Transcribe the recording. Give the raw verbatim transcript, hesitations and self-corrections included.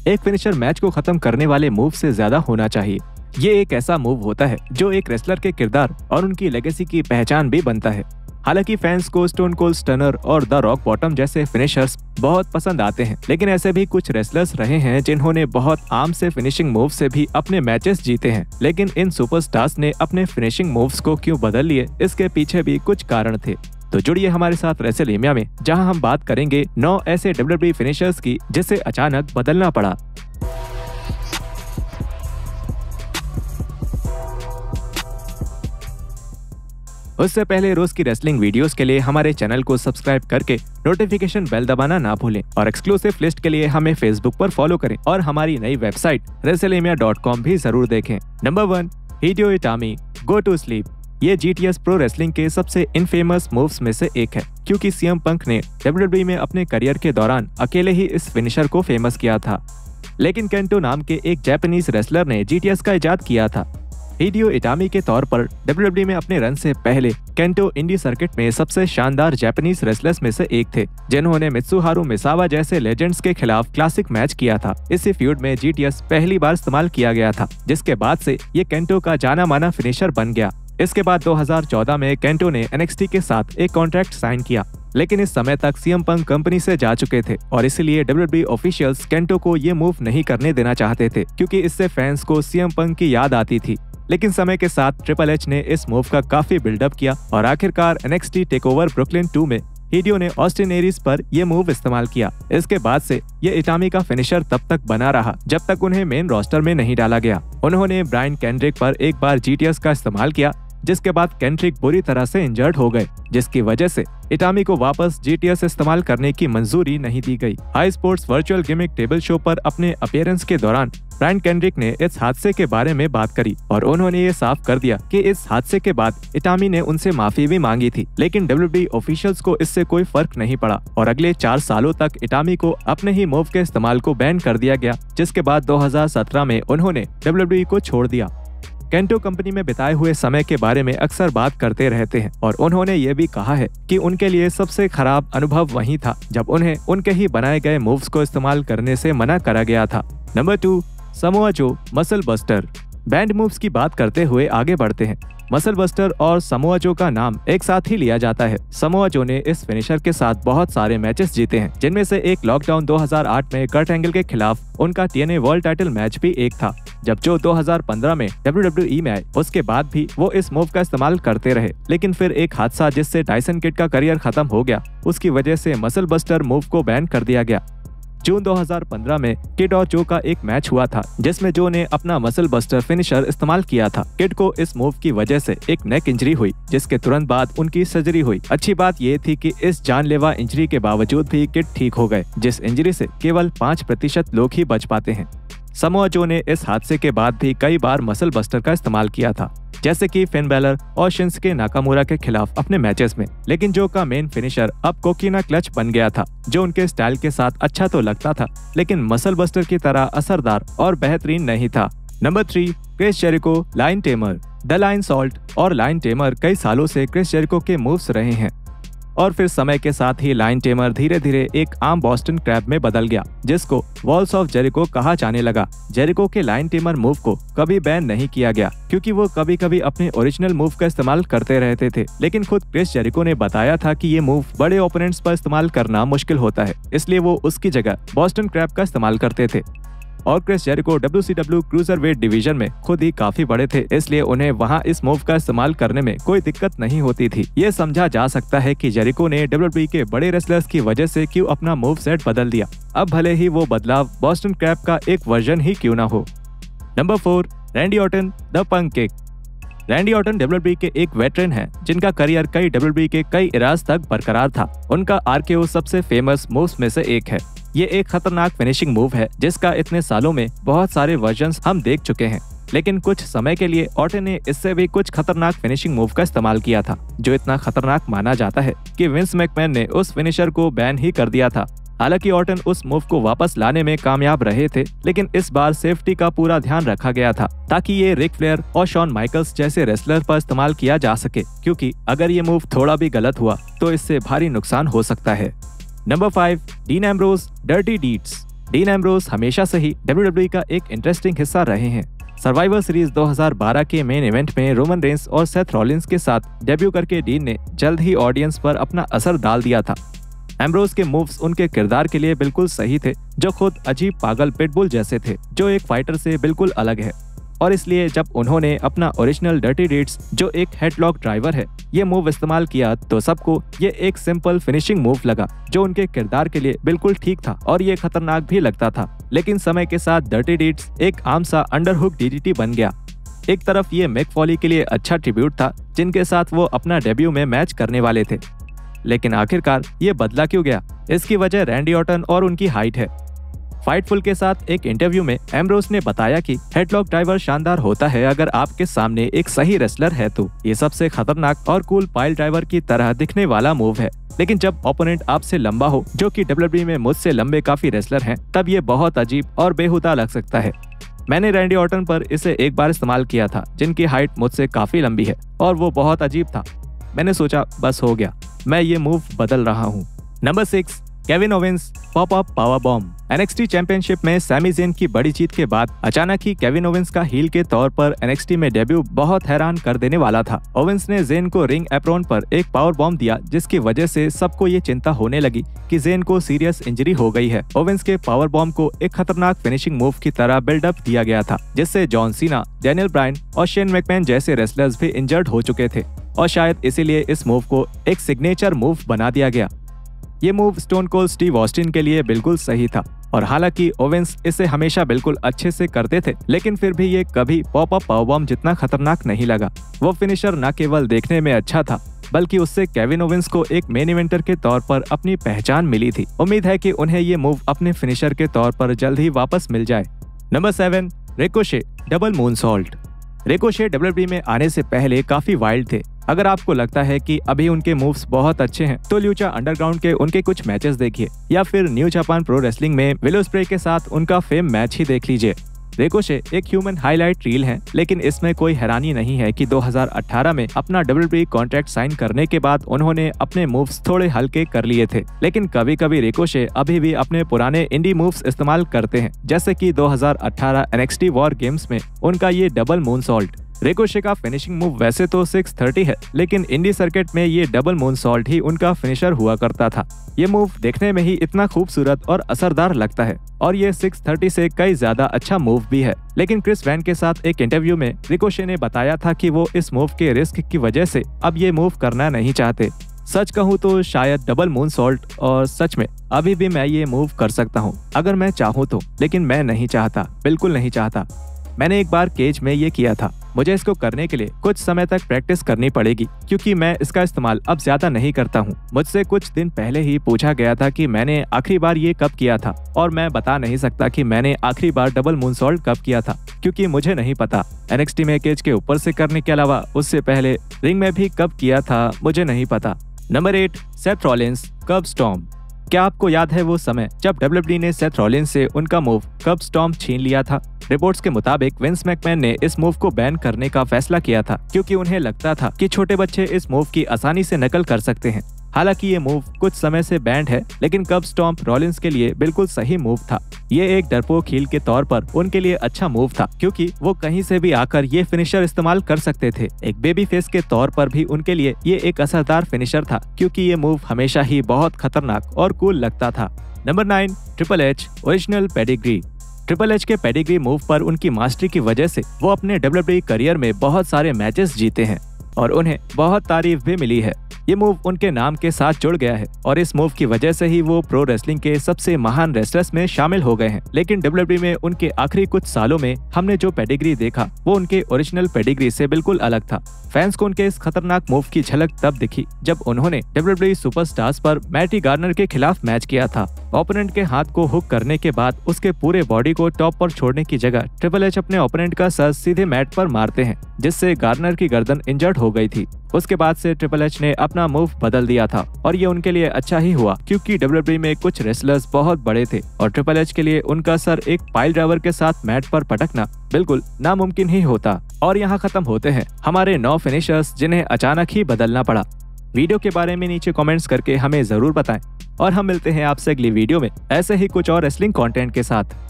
एक finisher match को खत्म करने वाले मूव से ज्यादा होना चाहिए। ये एक ऐसा मूव होता है जो एक रेसलर के किरदार और उनकी लेगेसी की पहचान भी बनता है। हालांकि फैंस को स्टोन कोल्ड स्टनर और द रॉक बॉटम जैसे फिनिशर्स बहुत पसंद आते हैं, लेकिन ऐसे भी कुछ रेसलर्स रहे हैं जिन्होंने बहुत आम से फिनिशिंग मूव से भी अपने मैचेस जीते हैं। लेकिन इन सुपरस्टार्स ने अपने फिनिशिंग मूव्स को क्यों बदल लिए, इसके पीछे भी कुछ कारण थे। तो जुड़िए हमारे साथ रेसलमेनिया में, जहां हम बात करेंगे नौ ऐसे डब्ल्यू डब्ल्यू ई फिनिशर्स की जिसे अचानक बदलना पड़ा। उससे पहले रोज की रेसलिंग वीडियोस के लिए हमारे चैनल को सब्सक्राइब करके नोटिफिकेशन बेल दबाना ना भूलें और एक्सक्लूसिव लिस्ट के लिए हमें फेसबुक पर फॉलो करें और हमारी नई वेबसाइट रेसलमेनिया डॉट कॉम भी जरूर देखें। Number one, Hideo Itami, go to sleep. ये G T S pro wrestling के सबसे इनफेमस मूव्स में से एक है, क्योंकि सी एम पंक ने डब्ल्यू डब्ल्यू ई में अपने करियर के दौरान अकेले ही इस फिनिशर को फेमस किया था। लेकिन केंटो नाम के एक जापानीज रेसलर ने जी टी एस का इजाद किया था। हिडेयो इटामी के तौर पर डब्ल्यू डब्ल्यू ई में अपने रन से पहले केंटो इंडी सर्किट में सबसे शानदार जापानीज रेसलर्स में से एक थे, जिन्होंने मित्सुहारू मिसावा जैसे लेजेंड्स के खिलाफ क्लासिक मैच किया था। इसी फ्यूड में जी टी एस पहली बार इस्तेमाल किया गया था, जिसके बाद से ये केंटो का जाना माना फिनिशर बन गया। इसके बाद दो हज़ार चौदह में केंटो ने एन एक्स टी के साथ एक कॉन्ट्रैक्ट साइन किया, लेकिन इस समय तक सी एम पंक कंपनी से जा चुके थे और इसलिए W W E officials Kento को ये मूव नहीं करने देना चाहते थे, क्योंकि इससे फैंस को सी एम पंक की याद आती थी। लेकिन समय के साथ ट्रिपल एच ने इस मूव का काफी बिल्डअप किया और आखिरकार N X T TakeOver Brooklyn two में हिडेयो ने ऑस्टिन एरिस पर यह मूव इस्तेमाल किया। इसके बाद से ये इटामी का फिनिशर तब तक बना रहा जब तक उन्हें मेन रोस्टर में नहीं डाला गया। उन्होंने ब्रायन केंड्रिक पर एक बार जी टी एस का इस्तेमाल किया, जिसके बाद केंड्रिक बुरी तरह से इंजर्ड हो गए, जिसकी वजह से इटामी को वापस जी टी एस इस्तेमाल करने की मंजूरी नहीं दी गई। High sports virtual gimmick table show पर अपने अपीयरेंस के दौरान ब्रायन केंड्रिक ने इस हादसे के बारे में बात करी और उन्होंने ये साफ कर दिया कि इस हादसे के बाद इटामी ने उनसे माफी भी मांगी थी, लेकिन डब्ल्यू डब्ल्यू ई ऑफिशियल्स को इससे कोई फर्क नहीं पड़ा और अगले चार सालों तक इटामी को अपने ही मूव के इस्तेमाल को बैन कर दिया गया, जिसके बाद दो हज़ार सत्रह में उन्होंने डब्ल्यू डब्ल्यू ई को छोड़ दिया। केंटो कंपनी में बिताए हुए समय के बारे में अक्सर बात करते रहते हैं और उन्होंने ये भी कहा है कि उनके लिए सबसे खराब अनुभव वही था जब उन्हें उनके ही बनाए गए मूव्स को इस्तेमाल करने से मना करा गया था। Number two, Samoa Joe, muscle buster. Banned moves की बात करते हुए आगे बढ़ते हैं। मसल बस्टर और समोआ जो का नाम एक साथ ही लिया जाता है। समोआ जो ने इस फिनिशर के साथ बहुत सारे मैचेस जीते हैं, जिनमें से एक लॉकडाउन दो हज़ार आठ में कर्ट एंगल के खिलाफ उनका T N A world title match भी एक था। जब जो दो हज़ार पंद्रह में डब्ल्यू डब्ल्यू ई में आए, उसके बाद भी वो इस मूव का इस्तेमाल करते रहे, लेकिन फिर एक हादसा जिससे टाइसन किड का करियर खत्म हो गया, उसकी वजह से मसल बस्टर मूव को बैन कर दिया गया। जून दो हज़ार पंद्रह में किड और जो का एक मैच हुआ था, जिसमें जो ने अपना मसल बस्टर फिनिशर इस्तेमाल किया था। किड को इस मूव की वजह से एक नेक इंजरी हुई, जिसके तुरंत बाद उनकी सर्जरी हुई। अच्छी बात ये थी कि इस जानलेवा इंजरी के बावजूद भी किड ठीक हो गए, जिस इंजरी से केवल पाँच प्रतिशत लोग ही बच पाते हैं। समोआ जो ने इस हादसे के बाद भी कई बार मसल बस्टर का इस्तेमाल किया था, जैसे कि फिन बैलर और शिंसुके नाकामुरा के खिलाफ अपने मैचेस में। लेकिन जो का मेन फिनिशर अब कोकीना क्लच बन गया था, जो उनके स्टाइल के साथ अच्छा तो लगता था, लेकिन मसल बस्टर की तरह असरदार और बेहतरीन नहीं था। Number three, Chris Jericho, lion tamer. The lionsault और लाइन टेमर कई सालों से क्रिस जेरिको के मूव्स रहे हैं और फिर समय के साथ ही लाइन टेमर धीरे धीरे एक आम बॉस्टन क्रैब में बदल गया, जिसको वॉल्स ऑफ जेरिको कहा जाने लगा। जेरिको के लाइन टेमर मूव को कभी बैन नहीं किया गया, क्योंकि वो कभी कभी अपने ओरिजिनल मूव का इस्तेमाल करते रहते थे, लेकिन खुद क्रिस जेरिको ने बताया था कि ये मूव बड़े ओपोनेंट्स पर इस्तेमाल करना मुश्किल होता है, इसलिए वो उसकी जगह बॉस्टन क्रैब का इस्तेमाल करते थे। और Chris Jericho W C W cruiserweight division में खुद ही काफी बड़े थे, इसलिए उन्हें वहां इस मूव का इस्तेमाल करने में कोई दिक्कत नहीं होती थी। ये समझा जा सकता है कि जेरिको ने डब्ल्यू डब्ल्यू ई के बड़े रेसलर्स की वजह से क्यों अपना मूव सेट बदल दिया, अब भले ही वो बदलाव बॉस्टन क्रैब का एक वर्जन ही क्यों ना हो। Number four, Randy Orton, the punt kick. Randy Orton W W E के एक वेटरन हैं, जिनका करियर कई डब्ल्यू डब्ल्यू ई के कई इराज तक बरकरार था। उनका आर के ओ सबसे फेमस मूव्स में से एक है। ये एक खतरनाक फिनिशिंग मूव है, जिसका इतने सालों में बहुत सारे वर्जन्स हम देख चुके हैं, लेकिन कुछ समय के लिए ऑर्टन ने इससे भी कुछ खतरनाक फिनिशिंग मूव का इस्तेमाल किया था, जो इतना खतरनाक माना जाता है कि विंस मैकमैन ने उस फिनिशर को बैन ही कर दिया था। हालांकि ऑर्टन उस मूव को वापस लाने में कामयाब रहे थे, लेकिन इस बार सेफ्टी का पूरा ध्यान रखा गया था ताकि ये रिक फ्लेयर और शॉन माइकल्स जैसे रेसलर पर इस्तेमाल किया जा सके, क्योंकि अगर ये मूव थोड़ा भी गलत हुआ तो इससे भारी नुकसान हो सकता है। Number five, Dean Ambrose, dirty deeds. Dean Ambrose हमेशा से ही डब्ल्यू डब्ल्यू ई का एक इंटरेस्टिंग हिस्सा रहे हैं। सर्वाइवर सीरीज दो हज़ार बारह के मेन इवेंट में रोमन रेंस और सेथ रॉलिंस के साथ डेब्यू करके डीन ने जल्द ही ऑडियंस पर अपना असर डाल दिया था। एम्ब्रोस के मूव्स उनके किरदार के लिए बिल्कुल सही थे, जो खुद अजीब पागल पिटबुल जैसे थे, जो एक फाइटर से बिल्कुल अलग है। और इसलिए जब उन्होंने अपना ओरिजिनल डर्टी डीड्स, जो एक हेडलॉक ड्राइवर है, ये मूव इस्तेमाल किया तो सबको ये एक सिंपल फिनिशिंग मूव लगा, जो उनके किरदार के लिए बिल्कुल ठीक था और ये खतरनाक भी लगता था। लेकिन समय के साथ डर्टी डीड्स एक आम सा अंडरहुक डीडीटी बन गया। एक तरफ ये मिक फॉली के लिए अच्छा ट्रिब्यूट था, जिनके साथ वो अपना डेब्यू में मैच करने वाले थे। लेकिन आखिरकार ये बदला क्यों गया? इसकी वजह रैंडी ऑर्टन और उनकी हाइट है। फाइटफुल के साथ एक इंटरव्यू में एम्ब्रोस ने बताया कि हेडलॉक ड्राइवर शानदार होता है अगर आपके सामने एक सही रेसलर है तो। ये सबसे खतरनाक और कूल पाइल ड्राइवर की तरह दिखने वाला मूव है, लेकिन जब ओपोनेंट आपसे लंबा हो, जो कि डब्ल्यू डब्ल्यू ई में मुझसे लंबे काफी रेसलर हैं, तब ये बहुत अजीब और बेहुदा लग सकता है। मैंने रैंडी ऑर्टन पर इसे एक बार इस्तेमाल किया था, जिनकी हाइट मुझसे काफी लंबी है, और वो बहुत अजीब था। मैंने सोचा बस हो गया, मैं ये मूव बदल रहा हूँ। Number six, Kevin Owens pop up powerbomb. NXT championship में सैमी ज़ेन की बड़ी जीत के बाद अचानक ही केविन ओवेंस का हील के तौर पर एनएक्सटी में डेब्यू बहुत हैरान कर देने वाला था। ओवेंस ने ज़ेन को रिंग एप्रॉन पर एक पावर बॉम्ब दिया, जिसकी वजह से सबको ये चिंता होने लगी कि ज़ेन को सीरियस इंजरी हो गई है। ओवेंस के पावर बॉम्ब को एक खतरनाक फिनिशिंग मूव की तरह बिल्डअप दिया गया था, जिससे जॉन सीना, डैनियल ब्रायन और शेन मैकमैन जैसे रेसलर्स भी इंजर्ड हो चुके थे, और शायद इसीलिए इस मूव को एक सिग्नेचर मूव बना दिया गया। ये move Stone Cold Steve Austin के लिए बिल्कुल सही था, और हालांकि ओवेंस इसे हमेशा बिल्कुल अच्छे से करते थे, लेकिन फिर भी ये कभी पॉप अप पावर बॉम्ब जितना खतरनाक नहीं लगा। वो फिनिशर न केवल देखने में अच्छा था, बल्कि उससे केविन ओवेंस को एक मेन इवेंटर के तौर पर अपनी पहचान मिली थी। उम्मीद है कि उन्हें ये मूव अपने फिनिशर के तौर पर जल्द ही वापस मिल जाए। Number seven, Ricochet double moonsault. Ricochet W W E में आने से पहले काफी वाइल्ड थे। अगर आपको लगता है कि अभी उनके मूव्स बहुत अच्छे हैं, तो ल्यूचा अंडरग्राउंड के उनके कुछ मैचेस देखिए, या फिर न्यू जापान प्रो रेसलिंग में विल ओस्प्रे के साथ उनका फेम मैच ही देख लीजिए। रिकोशे एक ह्यूमन हाईलाइट रील है, लेकिन इसमें कोई हैरानी नहीं है कि दो हज़ार अठारह में अपना W W E contract sign करने के बाद उन्होंने अपने मूव्स थोड़े हल्के कर लिए थे। लेकिन कभी कभी रिकोशे अभी भी अपने पुराने इंडी मूव्स इस्तेमाल करते हैं, जैसे कि दो हज़ार अठारह एनएक्सटी वॉर गेम्स में उनका ये डबल मूनसॉल्ट। रिकोशे का फिनिशिंग मूव वैसे तो छह सौ तीस है, लेकिन इंडी सर्किट में ये डबल मूनसॉल्ट ही उनका फिनिशर हुआ करता था। ये मूव देखने में ही इतना खूबसूरत और असरदार लगता है, और ये छह सौ तीस से कई ज्यादा अच्छा मूव भी है। लेकिन क्रिस वैन के साथ एक इंटरव्यू में रिकोशे ने बताया था कि वो इस मूव के रिस्क की वजह से अब ये मूव करना नहीं चाहते। सच कहूँ तो शायद डबल मूनसॉल्ट, और सच में अभी भी मैं ये मूव कर सकता हूँ अगर मैं चाहूँ तो, लेकिन मैं नहीं चाहता, बिल्कुल नहीं चाहता। मैंने एक बार केज में ये किया था। मुझे इसको करने के लिए कुछ समय तक प्रैक्टिस करनी पड़ेगी, क्योंकि मैं इसका इस्तेमाल अब ज्यादा नहीं करता हूँ। मुझसे कुछ दिन पहले ही पूछा गया था कि मैंने आखिरी बार ये कब किया था, और मैं बता नहीं सकता कि मैंने आखिरी बार डबल मूनसॉल्ट कब किया था, क्योंकि मुझे नहीं पता। एनएक्सटी में केज के ऊपर से करने के अलावा उससे पहले रिंग में भी कब किया था, मुझे नहीं पता। Number eight, Seth Rollins curb stomp. क्या आपको याद है वो समय जब डब्ल्यू डब्ल्यू ई ने सेथ रॉलिंस से उनका मूव कर्ब स्टॉर्म छीन लिया था? रिपोर्ट्स के मुताबिक विंस मैकमैन ने इस मूव को बैन करने का फैसला किया था, क्योंकि उन्हें लगता था कि छोटे बच्चे इस मूव की आसानी से नकल कर सकते हैं। हालांकि ये मूव कुछ समय से बैंड है, लेकिन कर्ब स्टॉम्प रॉलिंस के लिए बिल्कुल सही मूव था। ये एक डरपोक हील के तौर पर उनके लिए अच्छा मूव था, क्योंकि वो कहीं से भी आकर ये फिनिशर इस्तेमाल कर सकते थे। एक बेबी फेस के तौर पर भी उनके लिए ये एक असरदार फिनिशर था, क्योंकि ये मूव हमेशा ही बहुत खतरनाक और कूल लगता था। Number nine, Triple H original pedigree. Triple H के पेडिग्री मूव पर उनकी मास्टरी की वजह से वो अपने डब्ल्यू डब्ल्यू ई करियर में बहुत सारे मैचेस जीते हैं, और उन्हें बहुत तारीफ भी मिली है। ये मूव उनके नाम के साथ जुड़ गया है, और इस मूव की वजह से ही वो प्रो रेसलिंग के सबसे महान रेसलर्स में शामिल हो गए हैं। लेकिन डब्ल्यू डब्ल्यू ई में उनके आखिरी कुछ सालों में हमने जो पेडिग्री देखा, वो उनके ओरिजिनल पेडिग्री से बिल्कुल अलग था। फैंस को उनके इस खतरनाक मूव की झलक तब दिखी जब उन्होंने डब्ल्यू डब्ल्यू ई सुपरस्टार्स पर मैटी गार्नर के खिलाफ मैच किया था। ओपोनेंट के हाथ को हुक करने के बाद उसके पूरे बॉडी को टॉप पर छोड़ने की जगह ट्रिपल एच अपने ओपोनेंट का सर सीधे मैट पर मारते हैं, जिससे गार्नर की गर्दन इंजर्ड हो गई थी। उसके बाद से ट्रिपल एच ने अपना मूव बदल दिया था, और ये उनके लिए अच्छा ही हुआ, क्योंकि डब्ल्यू डब्ल्यू ई में कुछ रेसलर्स बहुत बड़े थे, और ट्रिपल एच के लिए उनका सर एक पाइल ड्राइवर के साथ मैट पर पटकना बिल्कुल नामुमकिन ही होता। और यहाँ खत्म होते हैं हमारे नौ फिनिशर्स, जिन्हें अचानक ही बदलना पड़ा। वीडियो के बारे में नीचे कमेंट्स करके हमें जरूर बताएं। और हम मिलते हैं आपसे अगली वीडियो में ऐसे ही कुछ और रेसलिंग कंटेंट के साथ।